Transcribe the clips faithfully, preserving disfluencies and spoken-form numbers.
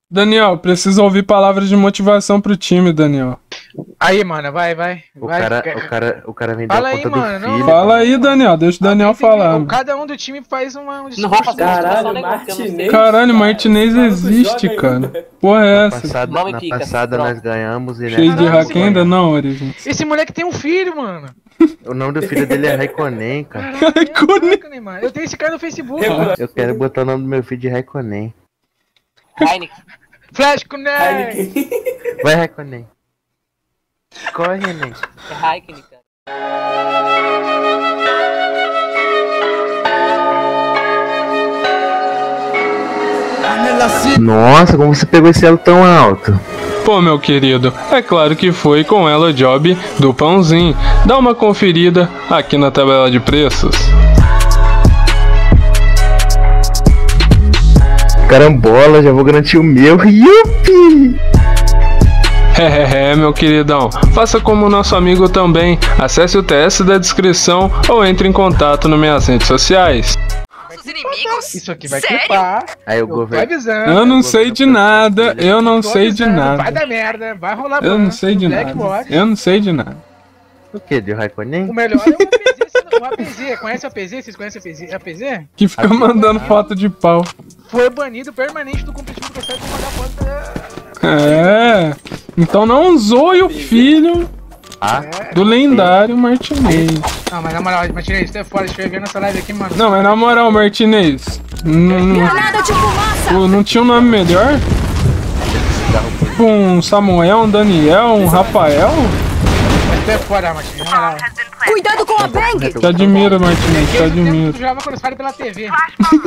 Daniel, preciso ouvir palavras de motivação pro time, Daniel. Aí, mano, vai, vai. O, vai, cara, vai. o, cara, o cara vendeu Fala a aí, conta mano, do não. filho. Fala aí, Daniel, deixa o Daniel falar. Tem, cada um do time faz uma... Um Não vou fazer Caralho, nenhuma, porque eu não sei. Martinez. Caralho, Martinez existe, cara. Porra é Na essa? passada, Nome na pica, passada pronto. nós ganhamos e Cheio de Caralho, hack ainda não, Origins. Esse moleque tem um filho, mano. O nome do filho dele é Raikkonen, cara. Raikkonen. Caraca, Neymar. Eu tenho esse cara no Facebook. Eu quero botar o nome do meu filho de Raikkonen. Heineken. Flash Connect. Heineken. Vai, Raikkonen. Corre, Neném. É Heineken, cara. Nossa, como você pegou esse elo tão alto? Pô, meu querido, é claro que foi com ela job do Pãozinho. Dá uma conferida aqui na tabela de preços. Carambola, já vou garantir o meu. Yupi! É, meu queridão, faça como o nosso amigo também. Acesse o T S da descrição ou entre em contato nas minhas redes sociais. Os inimigos? Isso aqui vai Sério? clipar. Aí o Eu tô governo. avisando. Eu não sei de nada, eu não Tô sei de avisando, Vai nada. dar merda, vai rolar Eu não ban, sei de Black nada. Watch. Eu não sei de nada. O que? De O Raikkonen? melhor é o A P Z. O A P Z, conhece o A P Z? Vocês conhecem o A P Z? A P Z? Que fica mandando foto de pau. Foi banido permanente do competitivo do site pagar foto. É. Então não zoe o filho Ah, do lendário Martinez. Não, mas na moral, Martinez, você é foda, deixa eu ver nessa live aqui, mano. Não, mas na moral, Martinez. Não, Granada de fumaça! não, não tinha um nome melhor? Tipo um Samuel, um Daniel, um Rafael? Mas você é foda, Martinez, na moral. Cuidado com a Bang! Te admiro, Martinez, te Eu admiro. jogava quando sai pela T V.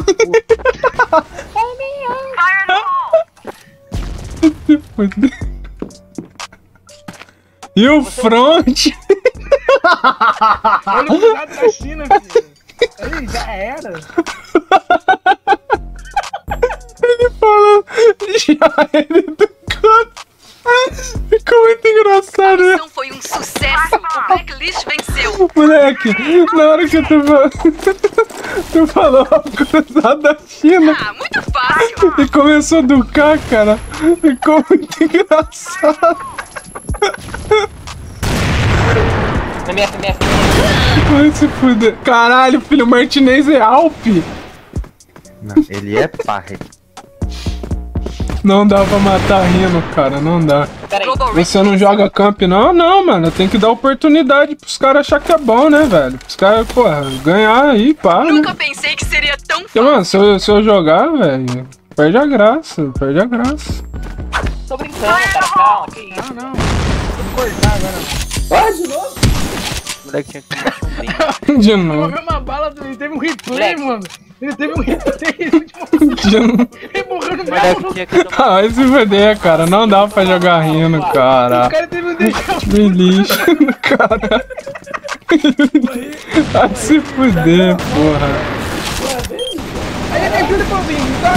E o front? Olha o cuidado da China, filho. Aí, já era. Ele falou, já ele do canto. Ficou muito engraçado, né? Não foi um sucesso! O Blacklist venceu! Moleque, na hora que tu, fa- tu falou o cruzado da China Ah, muito fácil! e começou a educar, cara, ficou muito engraçado. M F, M F. Vai se fuder. Caralho, filho, o Martinez é Alpe. não, ele é parre. Não dá pra matar rindo, cara, não dá. Pera aí. Global Você não joga camp, não? Não, mano, tem que dar oportunidade pros caras achar que é bom, né, velho? Os caras, porra, ganhar aí, pá, né? Nunca pensei que seria tão Porque, mano, se eu, se eu jogar, velho, perde a graça, perde a graça. Tô brincando, cara. Calma, que isso. Não, não. Vou cortar agora. Ah, de novo? O moleque tinha que tomar um brinco. De Pegou novo, uma bala, do- ele teve um replay, Moleque. mano. Ele teve um replay. Ele de novo. morreu no O moleque mesmo. tinha que tomar. Ah, vai se fuder, cara, não dá pra jogar rindo, O cara. cara teve um deixar. Me lixa, cara. Vai se fuder, porra. Aí ele ajuda pra mim, tá?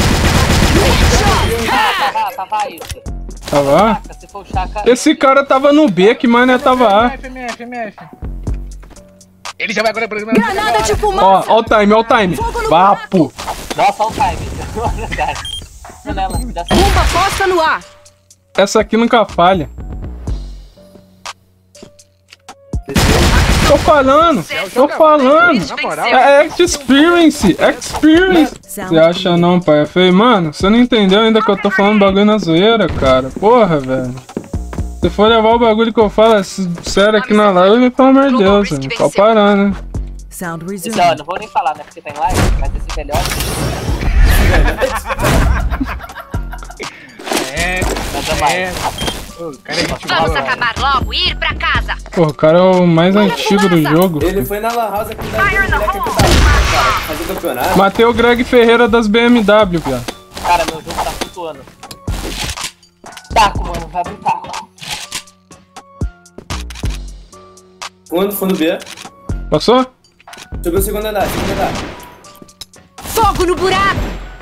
Ah, tava, tava isso. Tava? Se for o Chaka. Esse cara tava no B, que mais né, tava A. M F, M F, M F. Ele já vai agora pro Granada de Ó, fumaça! ó o time, ó o time. Vapo. Nossa, olha o time. Verdade. Janela, dá certo. Bomba posta no ar! Essa aqui nunca falha. Tô falando, tô falando. Blacklist venceu! É experience, experience. Você acha não, pai? Eu falei, mano, você não entendeu ainda que eu tô falando bagulho na zoeira, cara. Porra, velho. Se for levar o bagulho que eu falo é s- sério aqui na live, pelo amor de Deus, velho. Pode parar, né? Sound Esse, ó, resumed. não vou nem falar, né? Porque tá em live, mas esse melhor. É, Nada mais. é. Ô, o cara é gente Vamos boa. acabar logo e ir pra casa! Pô, o cara é o mais antigo do jogo. Ele foi na Lan House aqui da mulher campeonato, cara. Fazer campeonato. Matei o Greg Ferreira das B M W, viado. Cara, meu jogo tá flutuando. Taco, mano, vai pro taco. Fundo, fundo B. Passou? Subiu o segundo andar, segundo andar. Fogo no buraco!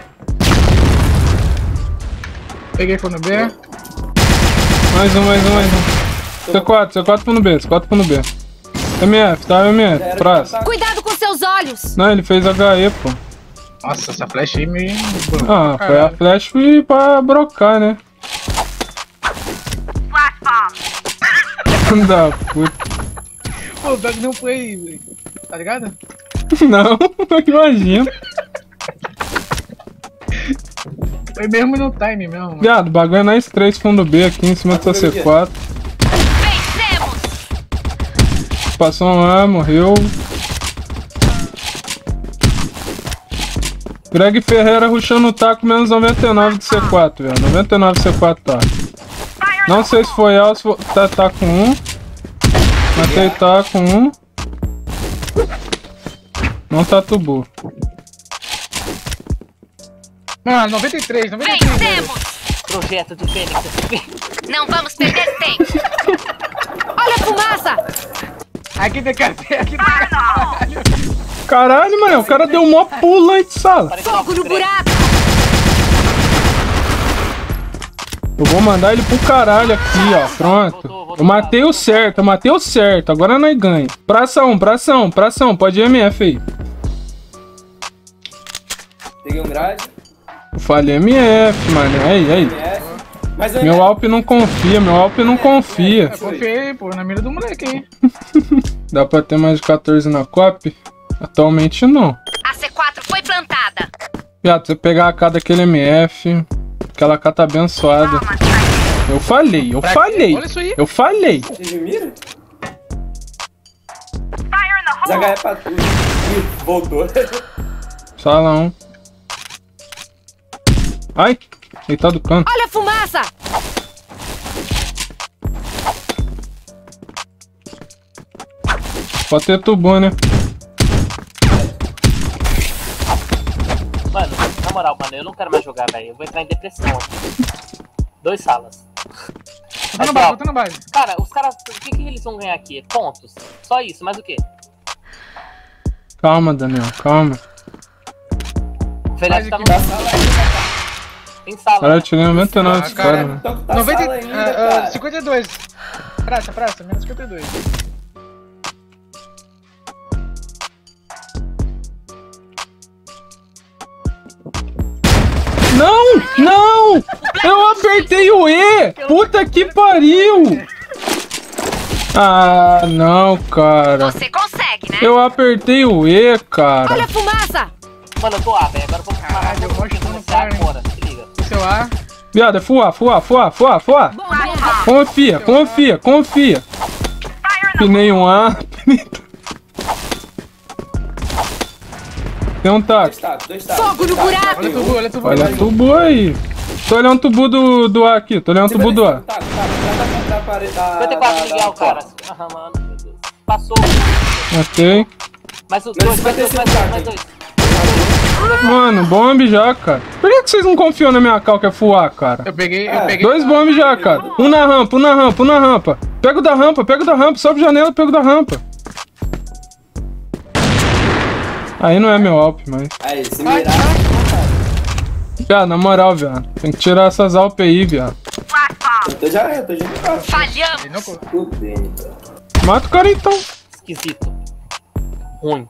Peguei quando B. Mais um, mais um, mais um. C quatro, C quatro no B, C quatro no B. M F, tá? M F, praça. Cuidado com seus olhos! Não, ele fez H E, pô. Nossa, essa flash aí meio... Ah, foi a flash e pra brocar, né? Da puta. Pô, o bug não foi... Tá ligado? Não, imagina. Foi mesmo no time mesmo. Mano. Viado, o bagulho é nós três fundo B aqui em cima do C quatro. Passou um A, morreu. Greg Ferreira rushando o taco menos noventa e nove de C quatro, velho. noventa e nove C quatro tá. Não sei se foi A ou se foi... Tá, tá com um. Matei tá com um. Não tá tubo. Mano, noventa e três, noventa e três. Vencemos! Projeto de Fênix. Não vamos perder tempo. Olha a fumaça! Aqui tem café, aqui tem caralho. Caralho, mano, o cara deu um mó pulo aí de sala. Fogo no buraco! Eu vou mandar ele pro caralho aqui, ó. Pronto. Eu matei o certo, eu matei o certo. Agora nós ganha. Praça um, praça um, praça um. Pode ir M F aí. Peguei um grade. Eu falei M F, mano. Aí, aí. Mas Meu Alp não confia, meu Alp não confia. Eu confiei, pô, na mira do moleque aí. Dá pra ter mais de quatorze na cop? Atualmente não. A C quatro foi plantada. Viado, você pegar a K daquele M F, aquela K tá abençoada. Eu falei, eu Pra falei. quê? Olha isso aí. Eu falei. Vocês me miram? Zaga é pra tudo. Ih, voltou. Salão. Ai, ele tá do canto. Olha a fumaça! Pode ter tubo, né? Mano, na moral, mano, eu não quero mais jogar, velho. Eu vou entrar em depressão aqui. Dois salas. Tô na base, tô na base. Cara, os caras, o que, que eles vão ganhar aqui? Pontos. Só isso, mas o quê? Calma, Daniel, calma. O Felipe tá no... Tem sala. Cara, eu tirei noventa e nove dos cara. caras, né? Então tá noventa, sala ainda, ah, ah, cara. cinquenta e dois. Praça, praça, menos cinquenta e dois. Não! Não! Eu apertei o E! Puta que pariu! Ah, não, cara. Você consegue, né? Eu apertei o E, cara. Olha a fumaça! Mano, eu tô A, velho. Agora eu vou parar Caralho, eu todo gosto mundo de começar cara, hein? agora. Se liga. Seu A. Viado, é fuá, fuá, fuá, fuá, fuá. Confia, confia, confia. Pinei um A. Tem um taco. Dois tacos, dois tacos. Fogo no buraco! Olha tubo, olha tubo. Olha o tubo aí. Tô olhando o tubo do, do A aqui, tô olhando o tubo do A. Taco, taco, taco, da parede da... cinquenta e quatro da- Miguel, da- cara. Aham, mano. Meu Deus. Passou. Matei. Mais os Mas dois, mais dois, mais dois, mais dois. Mano, bombe já, cara. Por que que vocês não confiam na minha cal que é full A, cara? Eu peguei, eu É. peguei. Dois bombes já, cara. Um na rampa, um na rampa, um na rampa. Pega o da rampa, pega o da rampa. Sobe janela, pega o da rampa. Aí não é meu Alp, mas... Aí, se mirar. Viado, na moral, viado. Tem que tirar essas Alp aí, viado. Eu tô já, eu tô já no carro. Falhamos! Não, pô. Tudo bem, então. Mata o cara então. Esquisito. Ruim.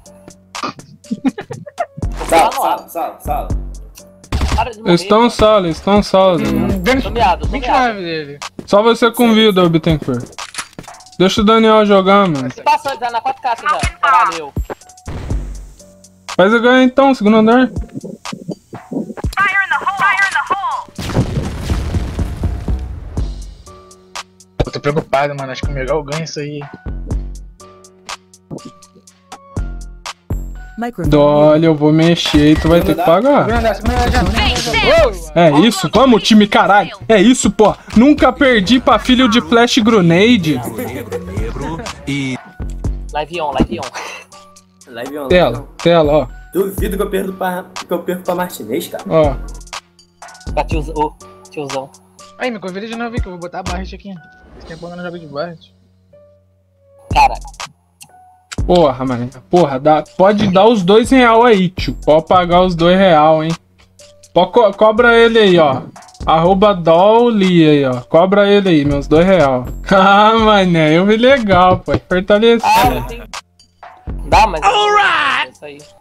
Sala, sala, sala, sala. Para de morrer. Eles estão sala, eles estão sala. Vendo Tô miado, tô vinte e miado. nove dele. Só você convida, Bittencourt. Deixa o Daniel jogar, mano. Passou, tá na quatro K já. Caralho, eu. Faz eu ganhar então, segundo andar. Eu tô preocupado, mano. Acho que o Miguel ganha isso aí. Olha, eu vou mexer e tu vai ter que pagar. Segunda andar, segunda andar já. Vencemos! É isso, vamos time caralho. É isso, pô. Nunca perdi pra filho de Flash Grenade. Live on, live on. Live online. Tela, tela, ó. Duvido que eu perco pra, que eu perco pra Martinez, cara. Ó. Pra tiozão. Ô, tiozão. Aí, me convida de novo aí que eu vou botar a Barret aqui. Esse tempo eu não jogo de Barret. Cara, Porra, mano. Porra, dá, pode dar os dois real aí, tio. Pode pagar os dois real, hein. Pode co cobra ele aí, ó. Arroba Dolly aí, ó. Cobra ele aí, meus dois real. Ah, mané, eu vi legal, pô. Fortalecer. ah, não tem. Dá, mas. Alright! É isso aí.